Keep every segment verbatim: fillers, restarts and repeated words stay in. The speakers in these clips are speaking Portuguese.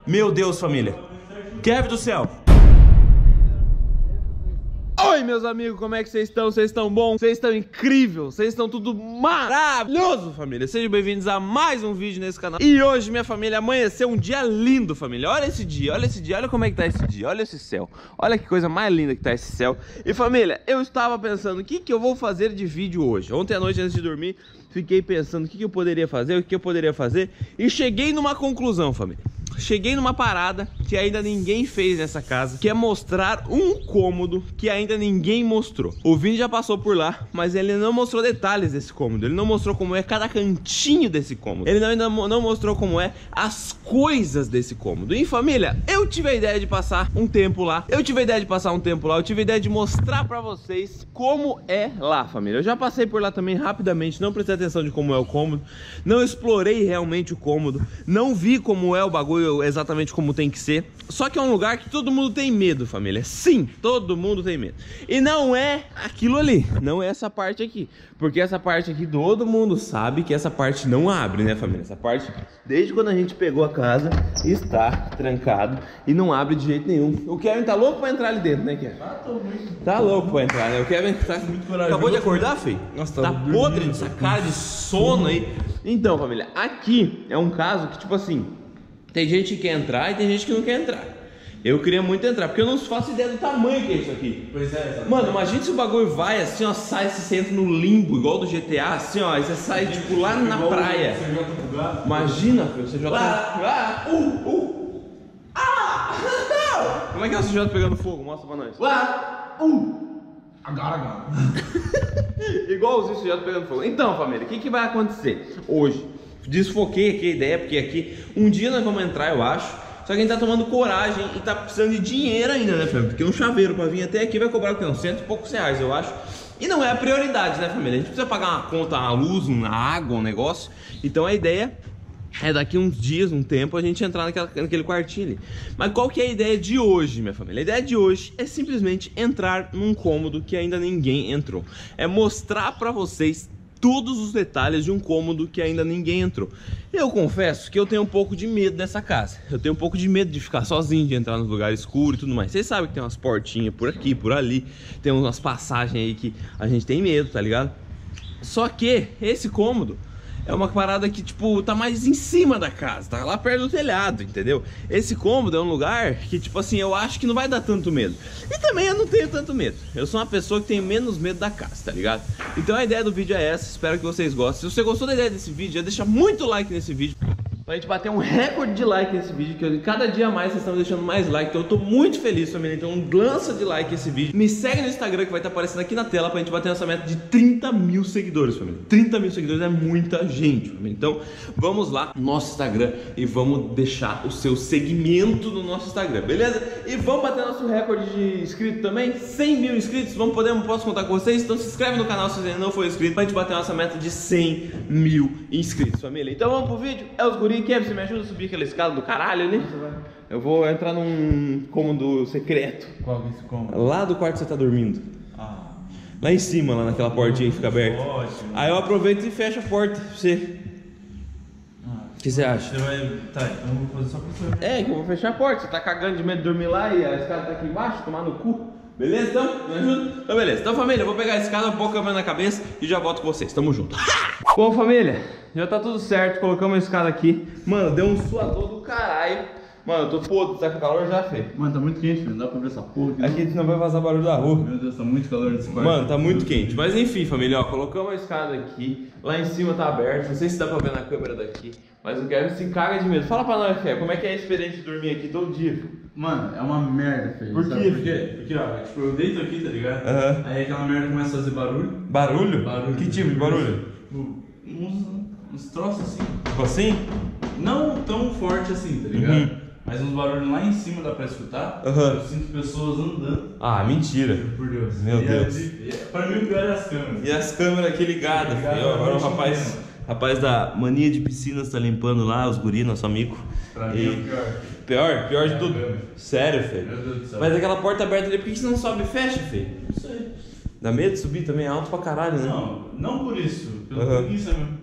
Meu Deus, família. Kevin do céu. Oi, meus amigos, como é que vocês estão? Vocês estão bom? Vocês estão incrível? Vocês estão tudo maravilhoso, família? Sejam bem-vindos a mais um vídeo nesse canal. E hoje, minha família, amanheceu um dia lindo, família. Olha esse dia, olha esse dia, olha como é que tá esse dia. Olha esse céu, olha que coisa mais linda que tá esse céu. E família, eu estava pensando, o que que eu vou fazer de vídeo hoje? Ontem à noite, antes de dormir, fiquei pensando o que que eu poderia fazer, o que eu poderia fazer. E cheguei numa conclusão, família. Cheguei numa parada que ainda ninguém fez nessa casa, que é mostrar um cômodo que ainda ninguém mostrou. O Vini já passou por lá, mas ele não mostrou detalhes desse cômodo. Ele não mostrou como é cada cantinho desse cômodo. Ele não, ainda não mostrou como é as coisas desse cômodo. E família, eu tive a ideia de passar um tempo lá. Eu tive a ideia de passar um tempo lá. Eu tive a ideia de mostrar pra vocês como é lá, família. Eu já passei por lá também rapidamente. Não prestei atenção de como é o cômodo. Não explorei realmente o cômodo. Não vi como é o bagulho exatamente como tem que ser. Só que é um lugar que todo mundo tem medo, família. Sim, todo mundo tem medo. E não é aquilo ali, não é essa parte aqui. Porque essa parte aqui todo mundo sabe que essa parte não abre, né, família? Essa parte, desde quando a gente pegou a casa, está trancado e não abre de jeito nenhum. O Kevin tá louco pra entrar ali dentro, né, Kevin? Ah, tô muito. Tá louco pra entrar, né? O Kevin tá muito corajoso. Acabou de acordar, filho? Nossa, tá podre dessa cara de sono aí. Então, família, aqui é um caso que, tipo assim, tem gente que quer entrar e tem gente que não quer entrar. Eu queria muito entrar, porque eu não faço ideia do tamanho que é isso aqui. Pois é, exatamente. Mano, imagina se o bagulho vai assim, ó, sai, você entra no limbo, igual do G T A, assim, ó, aí você sai, tipo, lá na praia. Imagina, filho, você joga... Ah, uh, uh, ah! Como é que é o C J pegando fogo? Mostra pra nós. Ah, uh, agora, agora. Igualzinho o C J pegando fogo. Então, família, o que que vai acontecer hoje? Desfoquei aqui a ideia, porque aqui um dia nós vamos entrar, eu acho. Só que a gente tá tomando coragem e tá precisando de dinheiro ainda, né, família? Porque um chaveiro pra vir até aqui vai cobrar o quê? Uns cento e poucos reais, eu acho. E não é a prioridade, né, família? A gente precisa pagar uma conta, uma luz, uma água, um negócio. Então a ideia é daqui uns dias, um tempo, a gente entrar naquela, naquele quartinho ali. Mas qual que é a ideia de hoje, minha família? A ideia de hoje é simplesmente entrar num cômodo que ainda ninguém entrou. É mostrar pra vocês todos os detalhes de um cômodo que ainda ninguém entrou. Eu confesso que eu tenho um pouco de medo dessa casa. Eu tenho um pouco de medo de ficar sozinho, de entrar nos lugares escuros e tudo mais. Vocês sabem que tem umas portinhas por aqui, por ali. Tem umas passagens aí que a gente tem medo, tá ligado? Só que esse cômodo é uma parada que, tipo, tá mais em cima da casa, tá lá perto do telhado, entendeu? Esse cômodo é um lugar que, tipo assim, eu acho que não vai dar tanto medo. E também eu não tenho tanto medo. Eu sou uma pessoa que tem menos medo da casa, tá ligado? Então a ideia do vídeo é essa, espero que vocês gostem. Se você gostou da ideia desse vídeo, já deixa muito like nesse vídeo pra gente bater um recorde de like nesse vídeo, que cada dia mais vocês estão deixando mais like. Então eu tô muito feliz, família. Então lança de like esse vídeo. Me segue no Instagram que vai estar aparecendo aqui na tela pra gente bater essa meta de trinta mil seguidores, família. trinta mil seguidores é muita gente, família. Então vamos lá no nosso Instagram e vamos deixar o seu segmento no nosso Instagram, beleza? E vamos bater nosso recorde de inscritos também, cem mil inscritos. Vamos poder, posso contar com vocês? Então se inscreve no canal se você ainda não for inscrito, pra gente bater nossa meta de cem mil inscritos, família. Então vamos pro vídeo. É os guris. Kevin, você me ajuda a subir aquela escada do caralho ali? Eu vou entrar num cômodo secreto. Qual é esse cômodo? Lá do quarto que você tá dormindo. Ah. Lá em cima, lá naquela portinha que fica aberta. Ótimo. Aí eu aproveito e fecho a porta pra você. Ah, o que você acha? Você vai... Tá, então eu vou fazer só pra você. É, que eu vou fechar a porta. Você tá cagando de medo de dormir lá e a escada tá aqui embaixo, tomar no cu. Beleza, então? Me ajuda? Então beleza. Então família, eu vou pegar a escada, vou pôr a câmera na cabeça e já volto com vocês. Tamo junto. Bom, família, já tá tudo certo. Colocamos a escada aqui. Mano, deu um suador do caralho. Mano, eu tô podre, tá com calor já, feio. Mano, tá muito quente, filho. Não dá pra ver essa porra aqui. Aqui não vai vazar barulho da rua. Meu Deus, tá muito calor nesse quarto. Mano, tá muito quente. Mas enfim, família, ó, colocamos a escada aqui. Lá em cima tá aberto. Não sei se dá pra ver na câmera daqui. Mas o Kevin se caga de medo. Fala pra nós, Kevin, como é que é a experiência de dormir aqui todo dia, filho? Mano, é uma merda, filho. Por quê? Por quê? Porque, ó, tipo, eu deito aqui, tá ligado? Uhum. Aí aquela merda começa a fazer barulho. Barulho? Barulho. Que tipo de barulho? Uns, uns troços assim. Tipo assim? Não tão forte assim, tá ligado? Uhum. Mas uns barulhos lá em cima dá pra escutar. Uhum. Eu sinto pessoas andando. Ah, mentira. Por Deus. Meu e Deus. É, pra mim o pior é as câmeras. E as câmeras aqui ligadas. Ligado, agora o rapaz, rapaz da mania de piscinas tá limpando lá, os guri, nosso amigo. Pra mim e... é o pior. Pior? Pior de é tudo? Câmera. Sério, filho? Meu Deus do céu. Mas aquela porta aberta ali, por que você não sobe e fecha, filho? Não sei. Dá medo de subir também? É alto pra caralho, né? Não, não por isso. Pelo Uhum. preguiça mesmo.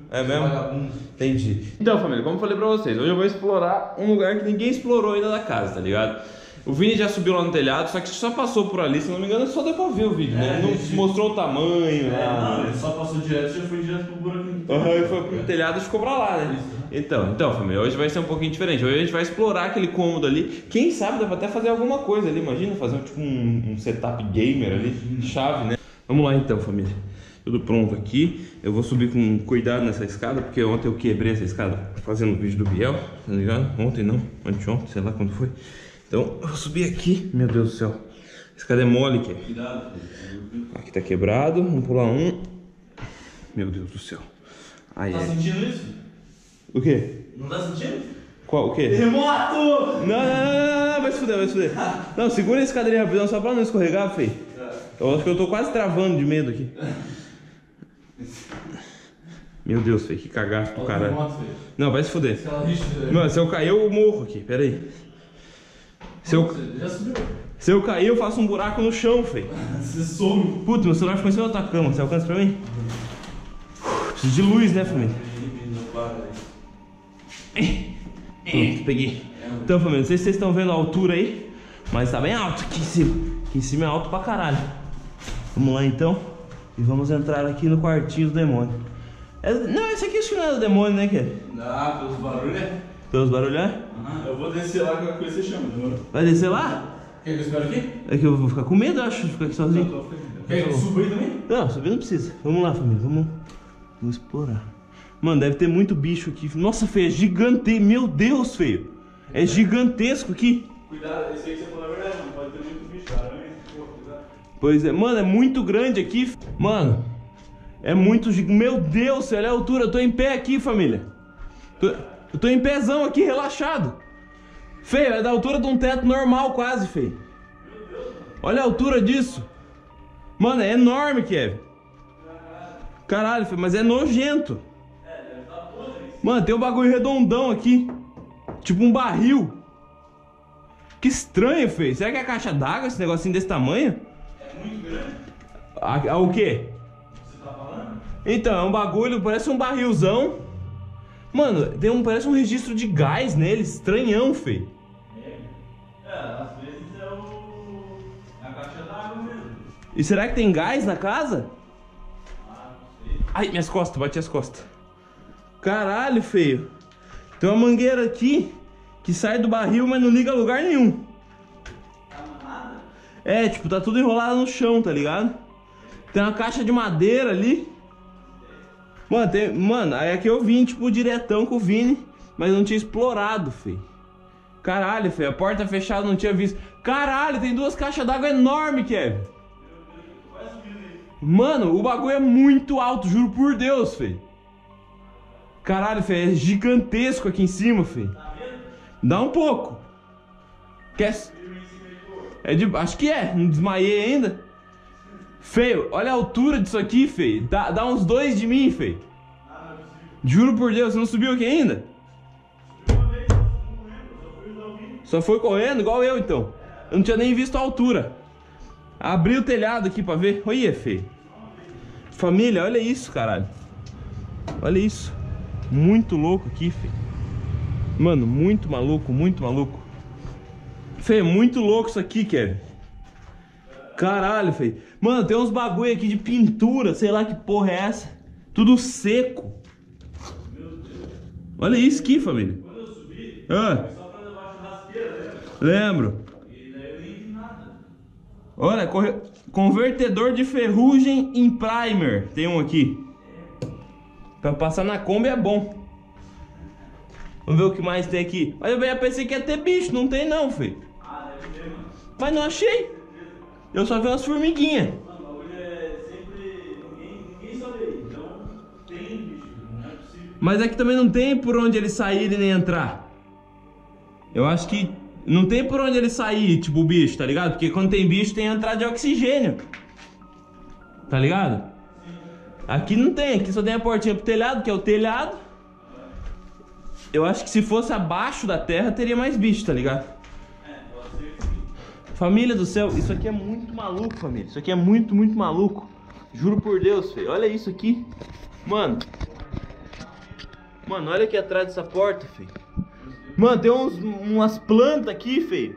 É mesmo? Vagabundo. Entendi. Então, família, como eu falei pra vocês, hoje eu vou explorar um lugar que ninguém explorou ainda da casa, tá ligado? O Vini já subiu lá no telhado, só que só passou por ali, se não me engano, só deu pra ver o vídeo, é, né? Não gente... mostrou o tamanho, é, nada. Não, ele só passou direto, já foi direto pro buraquinho. Aham, uhum, e foi pro telhado e ficou pra lá, né? Isso. Então, então, família, hoje vai ser um pouquinho diferente. Hoje a gente vai explorar aquele cômodo ali. Quem sabe dá pra até fazer alguma coisa ali, imagina fazer um, tipo um, um setup gamer ali, chave, né? Vamos lá então, família. Tudo pronto aqui. Eu vou subir com cuidado nessa escada, porque ontem eu quebrei essa escada fazendo o vídeo do Biel, tá ligado? Ontem não, anteontem, sei lá quando foi. Então, eu vou subir aqui. Meu Deus do céu. A escada é mole, que Cuidado. Aqui tá quebrado, vamos pular um. Meu Deus do céu. Ai, tá ai. sentindo isso? O quê? Não tá sentindo? Qual, o quê? Terremoto! Não, não, não, não, vai se fuder, vai se fuder. Não, segura esse cadeirinho rapidão só pra não escorregar, feio. Eu acho que eu tô quase travando de medo aqui. Meu Deus, feio, que cagaço do caralho. Não, vai se fuder. Mano, se eu cair, eu morro aqui, pera aí. Se eu, já subiu. Se eu cair, eu faço um buraco no chão, feio. Você some. Puta, meu celular ficou em cima da tua cama, você alcança pra mim? Preciso de luz, né, família? Pronto, peguei. Então, família, não sei se vocês estão vendo a altura aí, mas tá bem alto aqui em cima. Aqui em cima é alto pra caralho. Vamos lá então. E vamos entrar aqui no quartinho do demônio. É, não, esse aqui acho que não é do demônio, né, Kevin? Ah, pelos barulhos é? Pelos barulhos é? Aham, eu vou descer lá, qualquer coisa você chama, demorou? Vai descer lá? Quer que eu espero aqui? É que eu vou ficar com medo, eu acho, de ficar aqui sozinho. Quer que eu suba aí também? Não, subir não precisa. Vamos lá, família, vamos, vamos explorar. Mano, deve ter muito bicho aqui. Nossa, feio, é gigante. Meu Deus, feio. É gigantesco aqui. Cuidado, esse aí que você falou a verdade, não pode ter muito bicho, cara. Pois é, mano, é muito grande aqui. Mano, é muito gigante. Meu Deus, olha a altura. Eu tô em pé aqui, família. Tô... Eu tô em pézão aqui, relaxado. Feio, é da altura de um teto normal quase, feio. Olha a altura disso. Mano, é enorme, Kevin. Caralho, feio, mas é nojento. Mano, tem um bagulho redondão aqui. Tipo um barril. Que estranho, feio. Será que é caixa d'água esse negocinho desse tamanho? É muito grande. A, a, o quê? Você tá falando? Então, é um bagulho, parece um barrilzão. Mano, tem um, parece um registro de gás nele, estranhão, feio. É, é às vezes é o... é a caixa d'água mesmo. E será que tem gás na casa? Ah, não sei. Ai, minhas costas, bati as costas. Caralho, feio. Tem uma mangueira aqui que sai do barril, mas não liga a lugar nenhum. Tá nada? É, tipo, tá tudo enrolado no chão, tá ligado? Tem uma caixa de madeira ali. Mano, tem, mano, aí aqui eu vim, tipo, diretão com o Vini, mas não tinha explorado, feio. Caralho, feio, a porta fechada, não tinha visto. Caralho, tem duas caixas d'água enormes, Kevin. Mano, o bagulho é muito alto, juro por Deus, feio. Caralho, feio, é gigantesco aqui em cima, feio. Dá um pouco. Quer... É de... Acho que é, não desmaiei ainda. Feio, olha a altura disso aqui, feio. Dá, dá uns dois de mim, feio. Juro por Deus, você não subiu aqui ainda? Só foi correndo, igual eu, então. Eu não tinha nem visto a altura. Abri o telhado aqui pra ver. Olha, feio. Família, olha isso, caralho. Olha isso. Muito louco aqui, feio. Mano, muito maluco, muito maluco. Feio, muito louco isso aqui, Kevin. Caralho, feio. Mano, tem uns bagulho aqui de pintura, sei lá que porra é essa. Tudo seco. Olha isso aqui, família. Quando eu subi, ah. foi só pra levar a churrasqueira, lembra? Lembro. E daí eu nem vi nada. Olha, corre... convertedor de ferrugem em primer. Tem um aqui. Pra passar na Kombi é bom. Vamos ver o que mais tem aqui. Olha, eu pensei que ia ter bicho, não tem não, filho. Ah, deve ter, mano. Mas não achei. Eu só vi umas formiguinhas. Mano, o bagulho é sempre... Ninguém, ninguém sabe aí, então tem bicho, não é possível. Mas aqui também não tem por onde eles saírem nem entrar. Eu acho que não tem por onde ele sair, tipo o bicho, tá ligado? Porque quando tem bicho tem entrada de oxigênio. Tá ligado? Aqui não tem, aqui só tem a portinha pro telhado, que é o telhado. Eu acho que se fosse abaixo da terra teria mais bicho, tá ligado? É, pode ser que sim. Família do céu, isso aqui é muito maluco, família. Isso aqui é muito, muito maluco. Juro por Deus, filho. Olha isso aqui. Mano, Mano, olha aqui atrás dessa porta, feio. Mano, tem uns, umas plantas aqui, feio.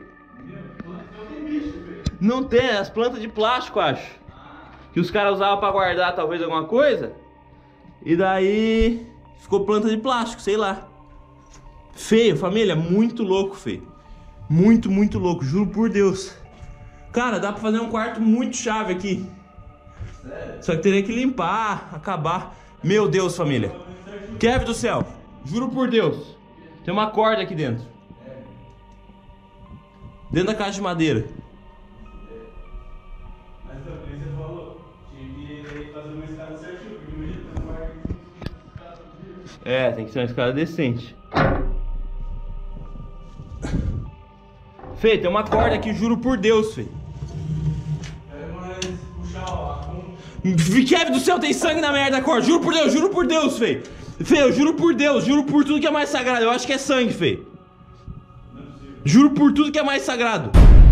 Não tem, as plantas de plástico, acho. Que os caras usavam pra guardar talvez alguma coisa. E daí ficou planta de plástico, sei lá. Feio, família, muito louco, feio. Muito, muito louco, juro por Deus. Cara, dá pra fazer um quarto muito chave aqui. Sério? Só que teria que limpar, acabar. Meu Deus, família. Kevin do céu, juro por Deus. Tem uma corda aqui dentro. Dentro da caixa de madeira. Mas também você falou, tinha que fazer uma escada certinha, porque imagina que não vai escada. É, tem que ser uma escada decente. Fê, tem uma corda aqui, juro por Deus, Fê. É, mas puxar ó, um... Kevin do céu, tem sangue na merda da corda. Juro por Deus, juro por Deus, Fê. Fê, eu juro por Deus, juro por tudo que é mais sagrado. Eu acho que é sangue, Fê. Juro por tudo que é mais sagrado.